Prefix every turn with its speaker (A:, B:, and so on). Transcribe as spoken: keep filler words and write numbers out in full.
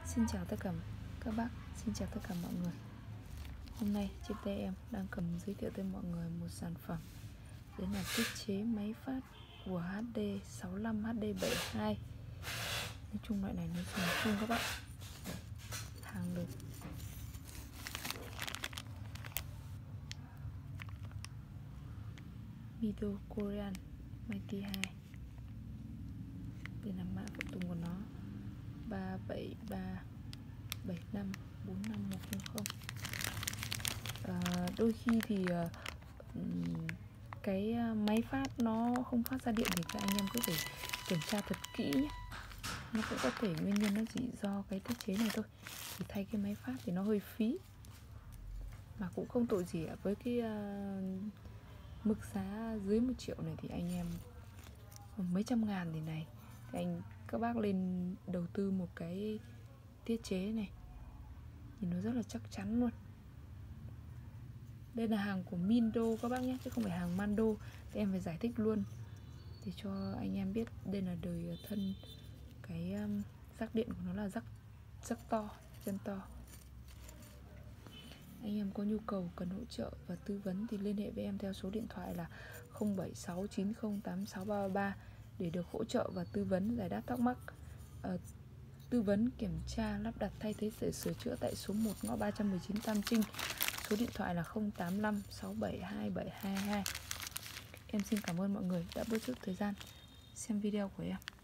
A: Xin chào tất cả các bác, xin chào tất cả mọi người. Hôm nay trên tay em đang cầm giới thiệu tới mọi người một sản phẩm. Đấy là tiết chế máy phát của hát đê sáu lăm, hát đê bảy hai. Nói chung loại này nó dùng chung các bạn. Hàng được Mido Korean Mighty hai. Đây là mã phụ tùng của nó ba bảy ba bảy năm bốn năm một không không. à, Đôi khi thì uh, cái máy phát nó không phát ra điện thì các anh em cứ phải kiểm tra thật kỹ nhé. Nó cũng có thể nguyên nhân nó chỉ do cái tiết chế này thôi. Thì thay cái máy phát thì nó hơi phí, mà cũng không tội gì ạ. Với cái uh, mức giá dưới một triệu này thì anh em mấy trăm ngàn thì này thì anh các bác lên đầu tư một cái tiết chế này thì nó rất là chắc chắn luôn. Đây là hàng của Mido các bác nhé, chứ không phải hàng Mando. Thì em phải giải thích luôn để cho anh em biết đây là đời thân. Cái um, rắc điện của nó là rắc rắc to, chân to. Anh em có nhu cầu cần hỗ trợ và tư vấn thì liên hệ với em theo số điện thoại là không bảy sáu chín không tám sáu ba ba ba để được hỗ trợ và tư vấn giải đáp thắc mắc. à, Tư vấn kiểm tra lắp đặt thay thế để sửa chữa tại số một ngõ ba trăm mười chín Tam Trinh. Số điện thoại là không tám năm sáu bảy hai bảy hai hai. Em xin cảm ơn mọi người đã bớt chút thời gian xem video của em.